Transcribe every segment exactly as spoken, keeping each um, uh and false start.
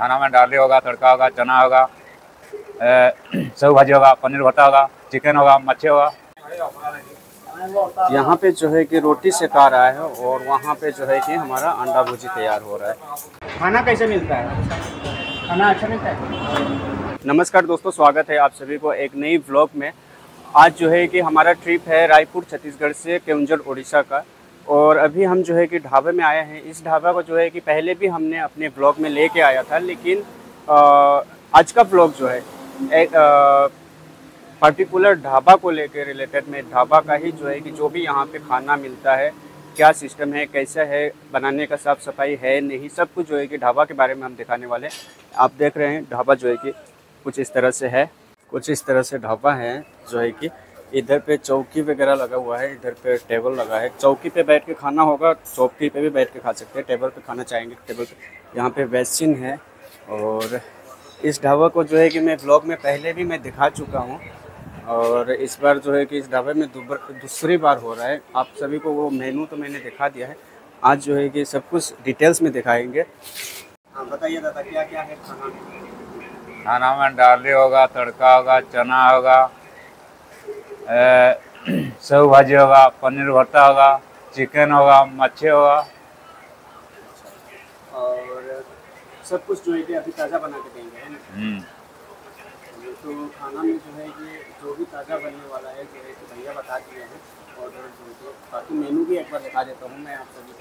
खाना में डाली होगा, तड़का होगा, चना होगा, सेव भाजी होगा, पनीर भट्टा होगा, चिकन होगा, मच्छी होगा। यहाँ पे जो है कि रोटी सेका रहा है और वहाँ पे जो है कि हमारा अंडा भुजी तैयार हो रहा है। खाना कैसे मिलता है? खाना अच्छा मिलता है। नमस्कार दोस्तों, स्वागत है आप सभी को एक नई व्लॉग में। आज जो है कि हमारा ट्रिप है रायपुर छत्तीसगढ़ से केवंझर उड़ीसा का, और अभी हम जो है कि ढाबे में आए हैं। इस ढाबा को जो है कि पहले भी हमने अपने व्लॉग में लेके आया था, लेकिन आ, आज का व्लॉग जो है एक पर्टिकुलर ढाबा को लेकर रिलेटेड में, ढाबा का ही जो है कि जो भी यहाँ पे खाना मिलता है, क्या सिस्टम है, कैसा है बनाने का, साफ़ सफाई है नहीं, सब कुछ जो है कि ढाबा के बारे में हम दिखाने वाले हैं। आप देख रहे हैं ढाबा जो है कि कुछ इस तरह से है, कुछ इस तरह से ढाबा है जो है कि इधर पे चौकी वगैरह लगा हुआ है, इधर पे टेबल लगा है। चौकी पे बैठ के खाना होगा, चौकी पे भी बैठ के खा सकते हैं, टेबल पे खाना चाहेंगे टेबल पे। यहाँ पे बेसिन है। और इस ढाबा को जो है कि मैं व्लॉग में पहले भी मैं दिखा चुका हूँ, और इस बार जो है कि इस ढाबे में दूसरी बार हो रहा है। आप सभी को वो मेनू तो मैंने दिखा दिया है, आज जो है कि सब कुछ डिटेल्स में दिखाएंगे। हाँ बताइए दादा, क्या क्या है खाना में? खाना में डाली होगा, तड़का होगा, चना होगा, सेव भाजी होगा, पनीर भट्टा होगा, चिकन होगा, मच्छी होगा। और सब कुछ जो है कि अभी ताज़ा बना के देंगे, है ना? तो खाना में जो है कि जो भी ताज़ा बनने वाला है जो है कि भैया बता दिए हैं ऑर्डर जो है। बाकी मेनू भी एक बार दिखा देता हूँ मैं आप सभी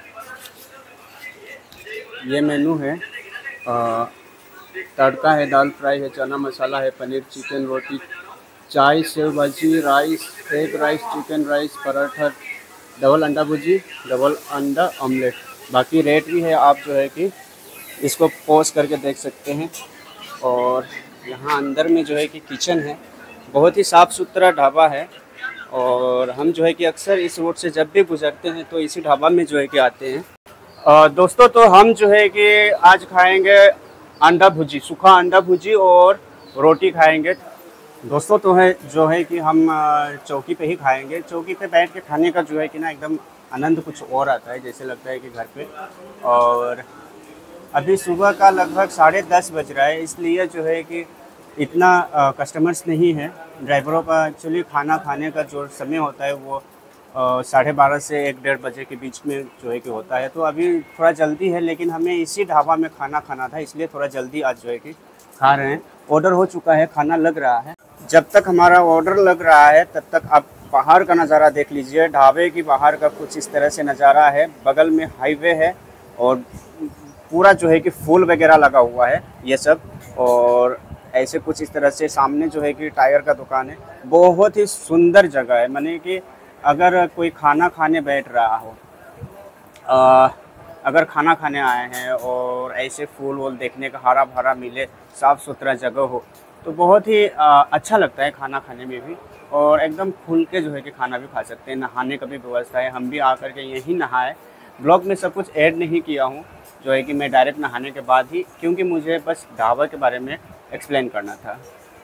को। ये मेनू है, आ, तड़का है, दाल फ्राई है, चना मसाला है, पनीर, चिकन, रोटी, चाय, सेव भाजी, rice, egg rice, chicken rice, paratha, double अंडा भुजी, डबल अंडा ऑमलेट। बाकी रेट भी है, आप जो है कि इसको पॉज करके देख सकते हैं। और यहाँ अंदर में जो है कि किचन है, बहुत ही साफ़ सुथरा ढाबा है। और हम जो है कि अक्सर इस रोड से जब भी गुजरते हैं तो इसी ढाबा में जो है कि आते हैं। आ, दोस्तों तो हम जो है कि आज खाएंगे अंडा भुजी, सूखा अंडा भुजी और रोटी खाएंगे। दोस्तों तो है जो है कि हम चौकी पे ही खाएंगे। चौकी पे बैठ के खाने का जो है कि ना एकदम आनंद कुछ और आता है, जैसे लगता है कि घर पे। और अभी सुबह का लगभग साढ़े दस बज रहा है, इसलिए जो है कि इतना कस्टमर्स नहीं है। ड्राइवरों का एक्चुअली खाना खाने का जो समय होता है वो साढ़े बारह से एक डेढ़ बजे के बीच में जो है कि होता है। तो अभी थोड़ा जल्दी है, लेकिन हमें इसी ढाबा में खाना खाना था, इसलिए थोड़ा जल्दी आज जो है कि खा रहे हैं। ऑर्डर हो चुका है, खाना लग रहा है। जब तक हमारा ऑर्डर लग रहा है तब तक आप बाहर का नज़ारा देख लीजिए। ढाबे की बाहर का कुछ इस तरह से नज़ारा है। बगल में हाईवे है और पूरा जो है कि फूल वगैरह लगा हुआ है ये सब। और ऐसे कुछ इस तरह से सामने जो है कि टायर का दुकान है। बहुत ही सुंदर जगह है, माने कि अगर कोई खाना खाने बैठ रहा हो, आ, अगर खाना खाने आए हैं और ऐसे फूल वूल देखने का, हरा भरा मिले, साफ़ सुथरा जगह हो, तो बहुत ही आ, अच्छा लगता है खाना खाने में भी। और एकदम खुल के जो है कि खाना भी खा सकते हैं। नहाने का भी व्यवस्था है, हम भी आकर के यहीं नहाए। ब्लॉग में सब कुछ ऐड नहीं किया हूँ जो है कि मैं डायरेक्ट नहाने के बाद ही, क्योंकि मुझे बस ढाबा के बारे में एक्सप्लेन करना था।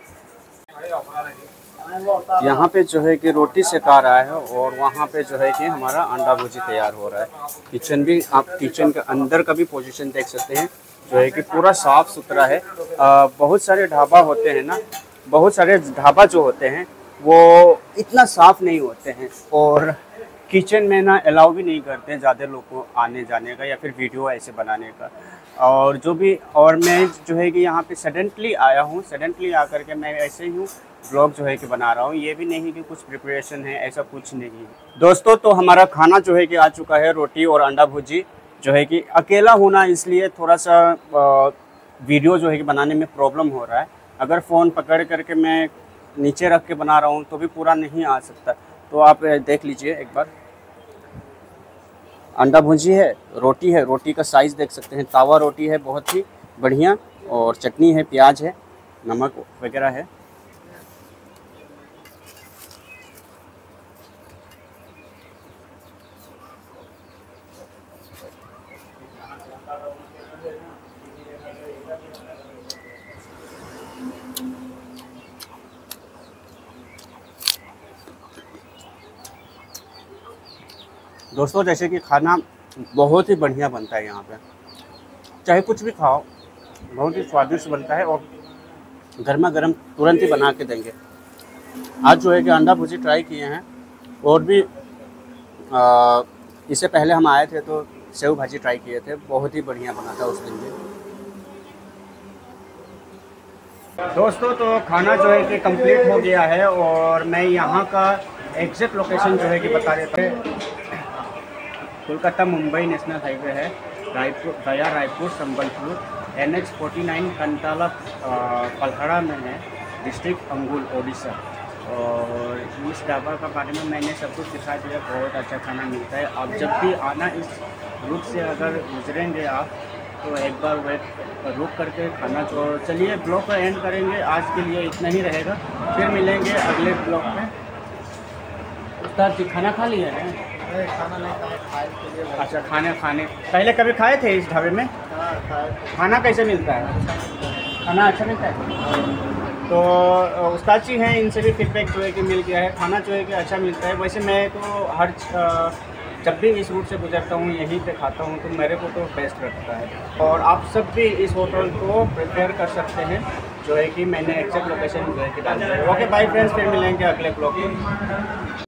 यहाँ पे जो है कि रोटी सेका रहा है और वहाँ पे जो है कि हमारा अंडा भुजी तैयार हो रहा है। किचन भी, आप किचन के अंदर का भी पोजीशन देख सकते हैं जो है कि पूरा साफ़ सुथरा है। आ, बहुत सारे ढाबा होते हैं ना, बहुत सारे ढाबा जो होते हैं वो इतना साफ़ नहीं होते हैं, और किचन में ना अलाउ भी नहीं करते हैं ज़्यादा लोग को आने जाने का या फिर वीडियो ऐसे बनाने का। और जो भी, और मैं जो है कि यहाँ पे सडनली आया हूँ, सडनली आकर के मैं ऐसे ही हूँ ब्लॉग जो है कि बना रहा हूँ। ये भी नहीं कि कुछ प्रिपरेशन है, ऐसा कुछ नहीं है। दोस्तों तो हमारा खाना जो है कि आ चुका है, रोटी और अंडा भुजी जो है कि अकेला होना, इसलिए थोड़ा सा वीडियो जो है कि बनाने में प्रॉब्लम हो रहा है। अगर फ़ोन पकड़ करके मैं नीचे रख के बना रहा हूँ तो भी पूरा नहीं आ सकता। तो आप देख लीजिए एक बार। अंडा भुजी है, रोटी है, रोटी का साइज़ देख सकते हैं, तावा रोटी है बहुत ही बढ़िया, और चटनी है, प्याज है, नमक वगैरह है। दोस्तों जैसे कि खाना बहुत ही बढ़िया बनता है यहाँ पे, चाहे कुछ भी खाओ, बहुत ही स्वादिष्ट बनता है और गर्मा गर्म तुरंत ही बना के देंगे। आज जो है कि अंडा भुर्जी ट्राई किए हैं और भी आ, इससे पहले हम आए थे तो सेव भाजी ट्राई किए थे, बहुत ही बढ़िया बना था उस दिन भी। दोस्तों तो खाना जो है कि कंप्लीट हो गया है और मैं यहाँ का एग्जैक्ट लोकेशन जो है कि बता देते हैं। कोलकाता मुंबई नेशनल हाईवे है, रायपुर गया Raipur Sambalpur, N H forty nine Kantala Pallahara में है, डिस्ट्रिक्ट अंगुल ओडिशा। और इस ढाबा का बारे में मैंने सब कुछ दिखा दिया, बहुत अच्छा खाना मिलता है। आप जब भी आना इस रूट से अगर गुजरेंगे आप तो एक बार वेट रुक करके खाना। तो चलिए ब्लॉग का एंड करेंगे, आज के लिए इतना ही रहेगा, फिर मिलेंगे अगले ब्लॉग में। उस्ताद जी खाना खा लिया है? खाना नहीं खाए, खाए के लिए। अच्छा खाने खाने पहले कभी खाए थे इस ढाबे में? हाँ, खाए। खाना कैसे मिलता है? खाना अच्छा मिलता है? तो उस्ताद जी हैं, इनसे भी फीडबैक जो है कि मिल गया है, खाना जो है कि अच्छा मिलता है। वैसे मैं तो हर जब भी इस रूट से गुजरता हूँ यहीं पे खाता हूँ तो मेरे को तो बेस्ट लगता है। और आप सब भी इस होटल को प्रेफर कर सकते हैं, जो है कि मैंने एक्जैक्ट लोकेशन जो है कि डाल दिया है। ओके बाय फ्रेंड्स, फिर मिलेंगे अगले ब्लॉग में।